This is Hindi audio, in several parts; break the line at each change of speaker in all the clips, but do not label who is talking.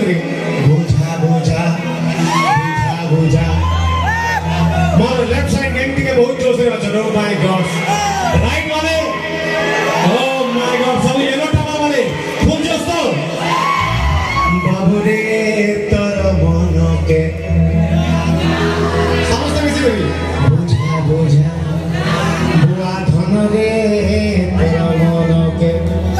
लगे बुझा बुझा बुझा बुझा मोर लेफ्ट साइड गैंग के बहुत जोश रे बच्चों ओ माय गॉड राइट वाले ओ माय गॉड सब येलो टमा वाले फुल जोश तो बाबू रे तोर मन के समस्त मिसी करी बुझा बुझा बुआ धन रे तोर मन के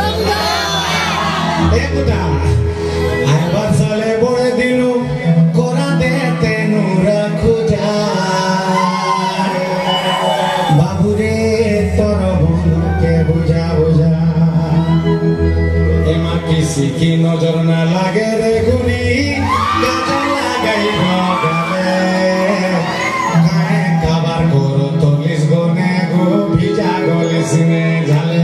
ए बुदा आय बसले बोले दिनु कोरा दे तेनु रखु जा बाबू रे तोर मन के बुझा बुझा एमा किसी की नजर ना लागे रे गुनी काजल लगाई भगले काहे काबार करो तोलिस गोने गो भिजा गलिस ने झाले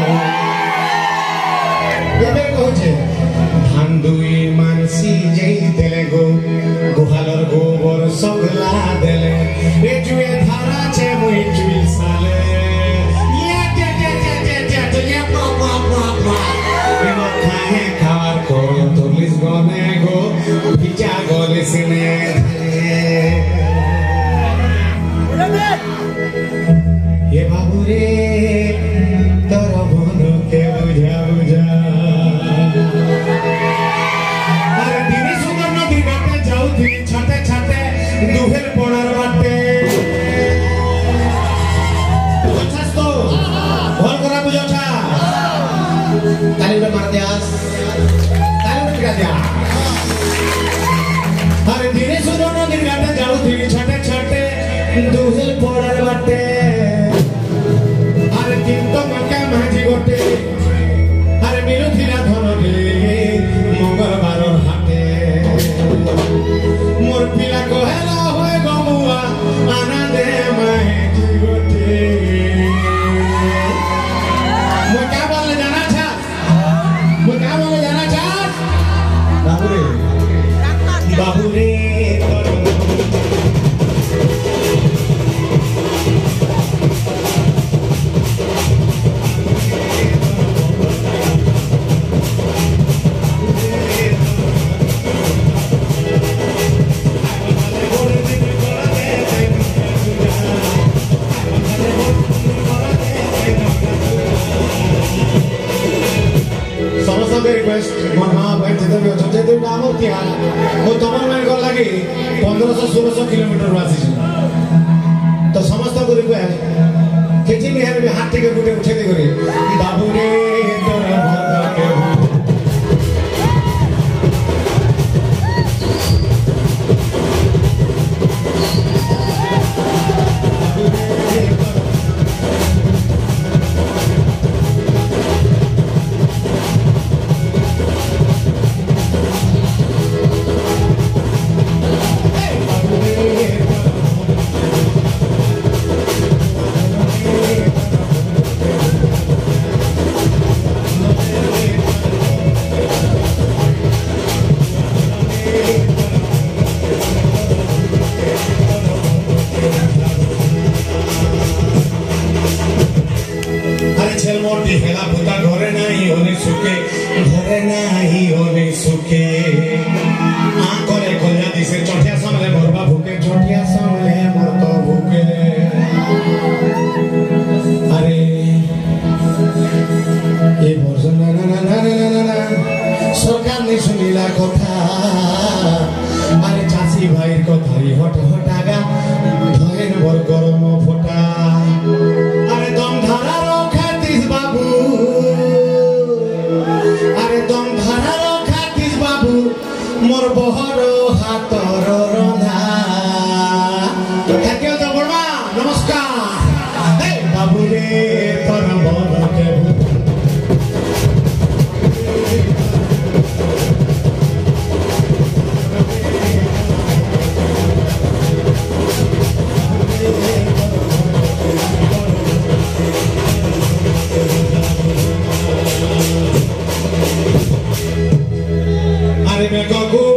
ये कहछे धान दुई मानसी जेई देले गो गुहालर गोबर सगला देले ए जुए धारा छे मुई जुई साले ये ते ये पा एमा खाए खावार करो तोलिस गने गो भिजा गलिस ने ये बाबू रे तोर मन के बुझा बुझा अरे दिने सुंदर नदी घाटे जाऊ थी छाते छाते दुहेर पड़ार बाटे बुझास तो भल करा बुझा ताली उठे मार दियास ताली उठे दिया अरे दिने सुंदर नदी घाटे जाऊ थी छाते छाते दुहेर पड़ार बाटे अरे तीन तो मक्का माझी गोटे अरे मिलु थिला धन रे मंगलबार हाटे मोर पिला कहेला होय गमुआ आना दे माझी गोटे मो क्या बोले जाना था मो क्या बोले जाना था बाबू रे रिक्वेस्ट मोर मां भाई जते भी अछते ते नाम तिया मो तमन मन कर लागी 1500-1600 किलोमीटर वासी तो समस्त को रिक्वेस्ट केजी बिहार में हाथ टिके गुटे उठे दे करी बाबू रे तोर भर के मोर बहर हातर रंधा थैंक यू तो बड़वा नमस्कार हे बाबू रे तोर मन के अरे मैं को